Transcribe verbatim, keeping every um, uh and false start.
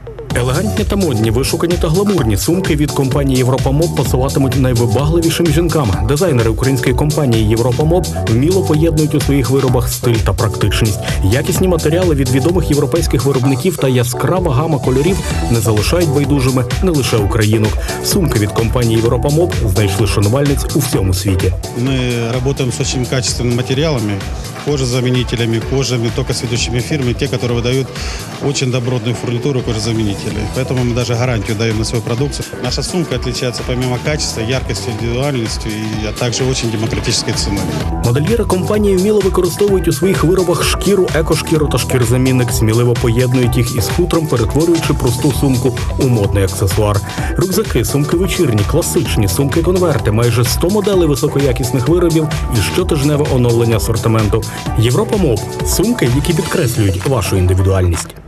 Елегантні та модні, вишукані та гламурні сумки від компанії «Європа-Моб» пасуватимуть найвибагливішим жінкам. Дизайнери української компанії «Європа-Моб» вміло поєднують у своїх виробах стиль та практичність. Якісні матеріали від відомих європейських виробників та яскрава гама кольорів не залишають байдужими не лише українок. Сумки від компанії «Європа-Моб» знайшли шанувальниць у всьому світі. Ми працюємо з дуже качественними матеріалами, кожезамінителями, кожами, токосведущими фирмами, те, які видають дуже добротну фурнітуру кожезамінителей. Поэтому мы даже гарантию даем на свою продукцию. Наша сумка отличается помимо качества, яркостью, индивидуальностью, и, а также очень демократической ценой. Модельєри компанії вміло використовують у своїх виробах шкіру, екошкіру та шкірзамінник, сміливо поєднують їх із хутром, перетворюючи просту сумку у модний аксесуар. Рюкзаки, сумки вечірні, класичні, сумки-конверти, майже сто моделей високоякісних виробів і щотижневе оновлення асортименту. «Європа-Моб» – сумки, які підкреслюють вашу індивідуальність.